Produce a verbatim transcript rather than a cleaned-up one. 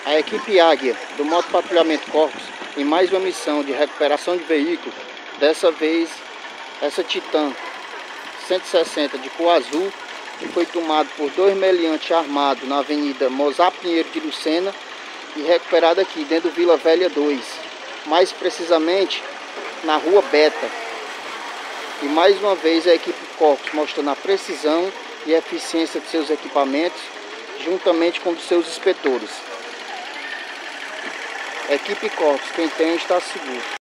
A equipe Águia do Moto Patrulhamento Corpus em mais uma missão de recuperação de veículo. Dessa vez essa Titan cento e sessenta de cor azul, que foi tomado por dois meliantes armados na Avenida Mozart Pinheiro de Lucena e recuperado aqui dentro do Vila Velha dois, mais precisamente na Rua Beta. E mais uma vez a equipe Corpus mostrando a precisão e a eficiência de seus equipamentos, juntamente com os seus inspetores. Equipe Corpus, quem tem está seguro.